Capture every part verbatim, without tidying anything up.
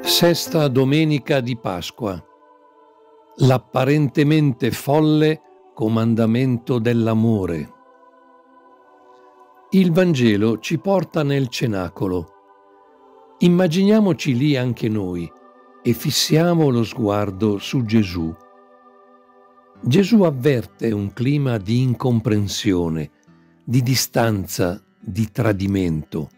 Sesta domenica di Pasqua. L'apparentemente folle comandamento dell'amore. Il Vangelo ci porta nel cenacolo. Immaginiamoci lì anche noi e fissiamo lo sguardo su Gesù. Gesù avverte un clima di incomprensione, di distanza, di tradimento.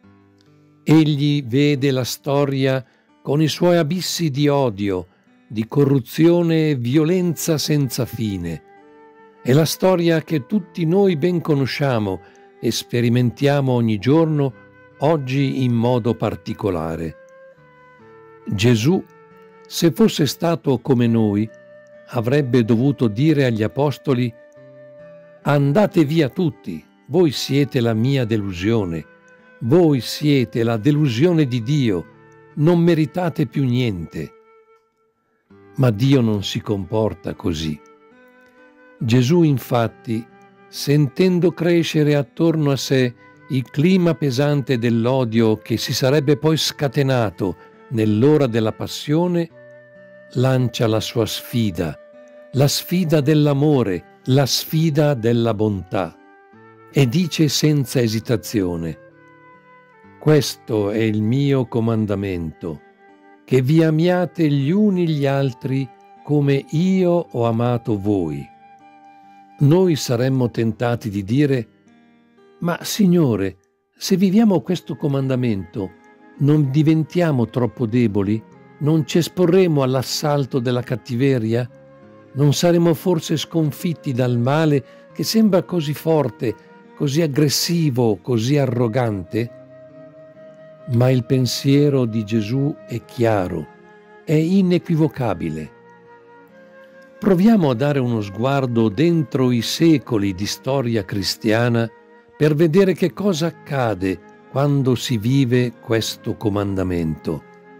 Egli vede la storia con i suoi abissi di odio, di corruzione e violenza senza fine. È la storia che tutti noi ben conosciamo e sperimentiamo ogni giorno, oggi in modo particolare. Gesù, se fosse stato come noi, avrebbe dovuto dire agli apostoli: «Andate via tutti, voi siete la mia delusione, voi siete la delusione di Dio, non meritate più niente». Ma Dio non si comporta così. Gesù, infatti, sentendo crescere attorno a sé il clima pesante dell'odio che si sarebbe poi scatenato nell'ora della passione, lancia la sua sfida, la sfida dell'amore, la sfida della bontà, e dice senza esitazione: «Questo è il mio comandamento, che vi amiate gli uni gli altri come io ho amato voi». Noi saremmo tentati di dire: «Ma Signore, se viviamo questo comandamento, non diventiamo troppo deboli? Non ci esporremo all'assalto della cattiveria? Non saremo forse sconfitti dal male che sembra così forte, così aggressivo, così arrogante?» Ma il pensiero di Gesù è chiaro, è inequivocabile. Proviamo a dare uno sguardo dentro i secoli di storia cristiana per vedere che cosa accade quando si vive questo comandamento.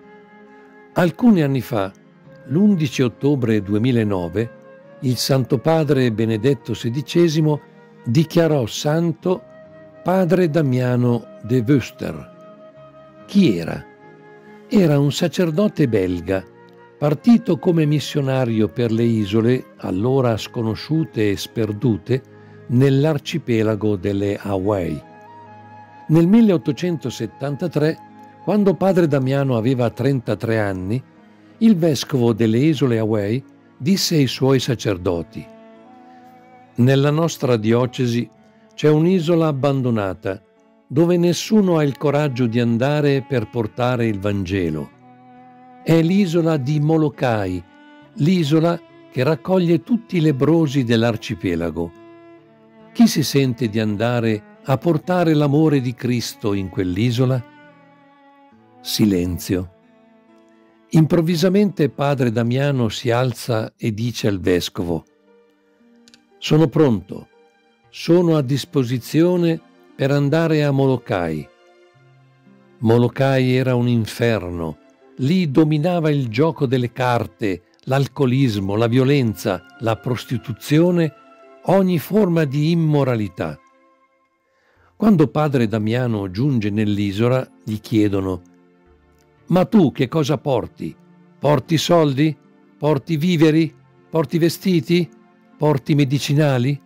Alcuni anni fa, l'undici ottobre duemilanove, il Santo Padre Benedetto sedicesimo dichiarò santo Padre Damiano de Veuster. Chi era? Era un sacerdote belga, partito come missionario per le isole, allora sconosciute e sperdute, nell'arcipelago delle Hawaii. Nel milleottocentosettantatré, quando padre Damiano aveva trentatré anni, il vescovo delle isole Hawaii disse ai suoi sacerdoti: «Nella nostra diocesi c'è un'isola abbandonata, dove nessuno ha il coraggio di andare per portare il Vangelo. È l'isola di Molokai, l'isola che raccoglie tutti i lebbrosi dell'arcipelago. Chi si sente di andare a portare l'amore di Cristo in quell'isola?» Silenzio. Improvvisamente padre Damiano si alza e dice al vescovo: «Sono pronto, sono a disposizione per andare a Molokai». Molokai era un inferno. Lì dominava il gioco delle carte, l'alcolismo, la violenza, la prostituzione, ogni forma di immoralità. Quando padre Damiano giunge nell'isola, gli chiedono: «Ma tu che cosa porti? Porti soldi? Porti viveri? Porti vestiti? Porti medicinali?»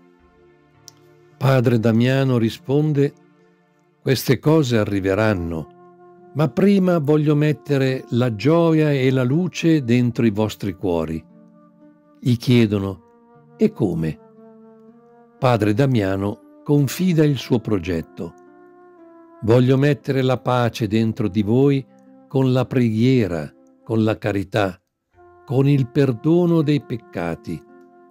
Padre Damiano risponde: «Queste cose arriveranno, ma prima voglio mettere la gioia e la luce dentro i vostri cuori». Gli chiedono: «E come?» Padre Damiano confida il suo progetto: «Voglio mettere la pace dentro di voi con la preghiera, con la carità, con il perdono dei peccati».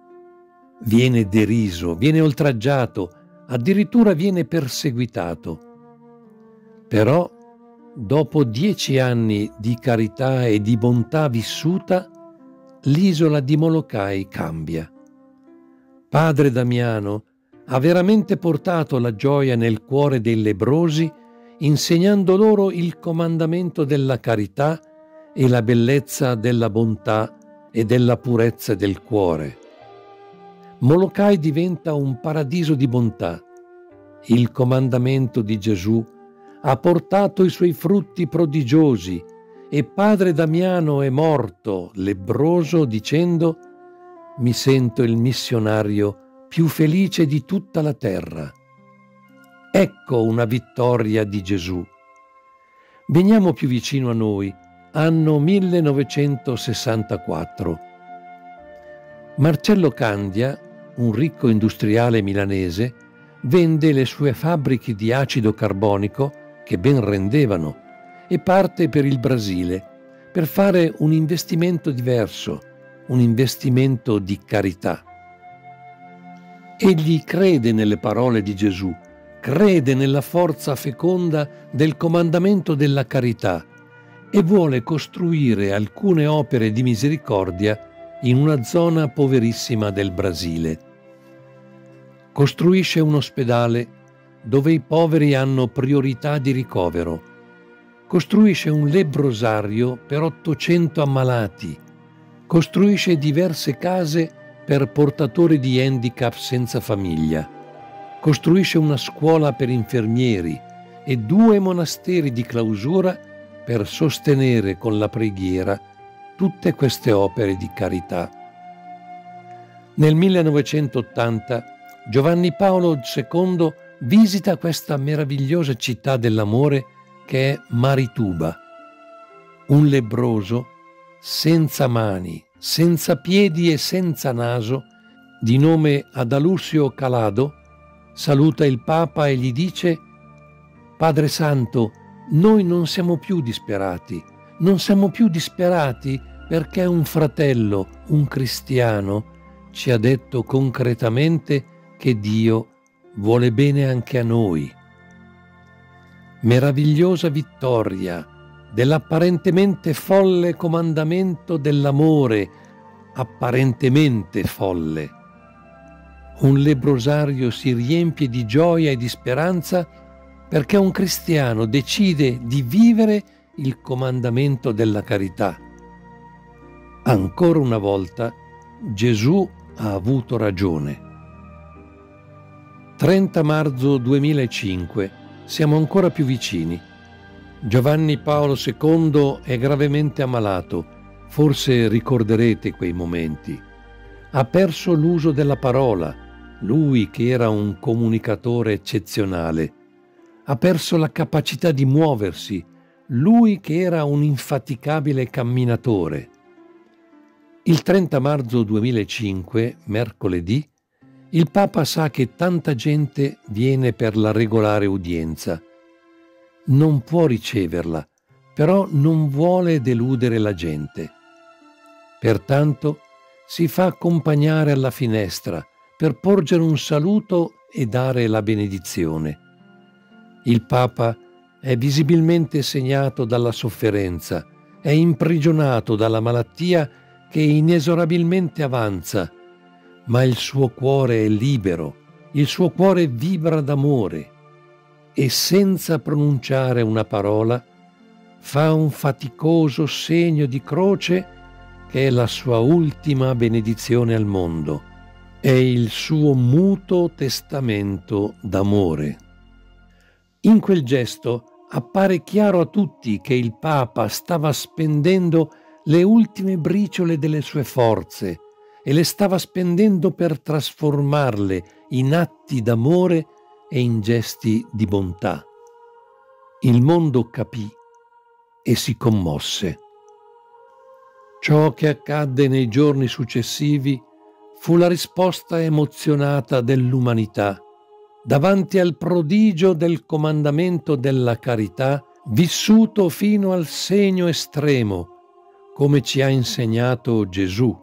Viene deriso, viene oltraggiato, addirittura viene perseguitato. Però, dopo dieci anni di carità e di bontà vissuta, l'isola di Molokai cambia. Padre Damiano ha veramente portato la gioia nel cuore dei lebbrosi, insegnando loro il comandamento della carità e la bellezza della bontà e della purezza del cuore. Molokai diventa un paradiso di bontà. Il comandamento di Gesù ha portato i suoi frutti prodigiosi e padre Damiano è morto, lebbroso, dicendo: mi sento il missionario più felice di tutta la terra. Ecco una vittoria di Gesù. Veniamo più vicino a noi, anno millenovecentosessantaquattro. Marcello Candia, un ricco industriale milanese, vende le sue fabbriche di acido carbonico, che ben rendevano, e parte per il Brasile per fare un investimento diverso, un investimento di carità. Egli crede nelle parole di Gesù, crede nella forza feconda del comandamento della carità e vuole costruire alcune opere di misericordia in una zona poverissima del Brasile. Costruisce un ospedale dove i poveri hanno priorità di ricovero. Costruisce un lebbrosario per ottocento ammalati. Costruisce diverse case per portatori di handicap senza famiglia. Costruisce una scuola per infermieri e due monasteri di clausura per sostenere con la preghiera tutte queste opere di carità. Nel millenovecentottanta Giovanni Paolo secondo visita questa meravigliosa città dell'amore che è Marituba. Un lebbroso, senza mani, senza piedi e senza naso, di nome Adalusio Calado, saluta il Papa e gli dice: Padre Santo, noi non siamo più disperati, non siamo più disperati perché un fratello, un cristiano, ci ha detto concretamente che Dio vuole bene anche a noi. Meravigliosa vittoria dell'apparentemente folle comandamento dell'amore, apparentemente folle. Un lebbrosario si riempie di gioia e di speranza perché un cristiano decide di vivere il comandamento della carità. Ancora una volta Gesù ha avuto ragione. trenta marzo duemilacinque, siamo ancora più vicini. Giovanni Paolo secondo è gravemente ammalato, forse ricorderete quei momenti. Ha perso l'uso della parola, lui che era un comunicatore eccezionale. Ha perso la capacità di muoversi, lui che era un infaticabile camminatore. Il trenta marzo duemilacinque, mercoledì, il Papa sa che tanta gente viene per la regolare udienza. Non può riceverla, però non vuole deludere la gente. Pertanto si fa accompagnare alla finestra per porgere un saluto e dare la benedizione. Il Papa è visibilmente segnato dalla sofferenza, è imprigionato dalla malattia che inesorabilmente avanza, ma il suo cuore è libero, il suo cuore vibra d'amore e senza pronunciare una parola fa un faticoso segno di croce che è la sua ultima benedizione al mondo, è il suo muto testamento d'amore. In quel gesto appare chiaro a tutti che il Papa stava spendendo le ultime briciole delle sue forze e le stava spendendo per trasformarle in atti d'amore e in gesti di bontà. Il mondo capì e si commosse. Ciò che accadde nei giorni successivi fu la risposta emozionata dell'umanità davanti al prodigio del comandamento della carità vissuto fino al segno estremo, come ci ha insegnato Gesù.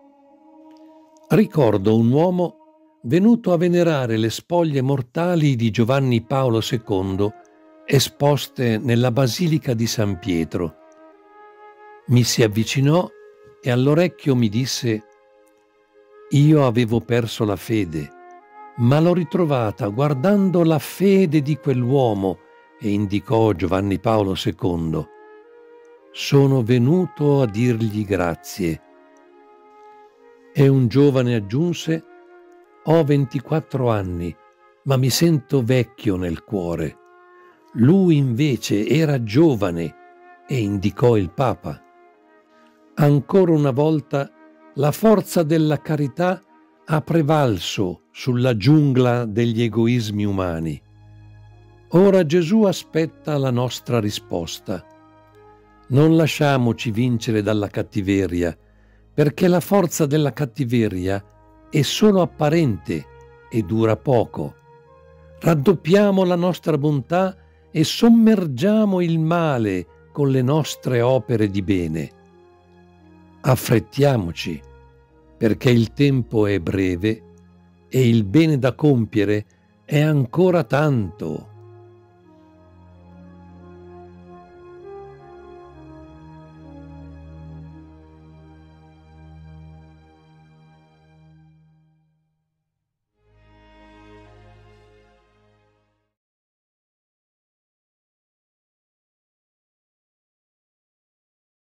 Ricordo un uomo venuto a venerare le spoglie mortali di Giovanni Paolo secondo esposte nella Basilica di San Pietro. Mi si avvicinò e all'orecchio mi disse: «Io avevo perso la fede, ma l'ho ritrovata guardando la fede di quell'uomo», e indicò Giovanni Paolo secondo. «Sono venuto a dirgli grazie». E un giovane aggiunse: «Ho ventiquattro anni, ma mi sento vecchio nel cuore». Lui invece era giovane e indicò il Papa. Ancora una volta la forza della carità ha prevalso sulla giungla degli egoismi umani. Ora Gesù aspetta la nostra risposta. Non lasciamoci vincere dalla cattiveria, perché la forza della cattiveria è solo apparente e dura poco. Raddoppiamo la nostra bontà e sommergiamo il male con le nostre opere di bene. Affrettiamoci, perché il tempo è breve e il bene da compiere è ancora tanto.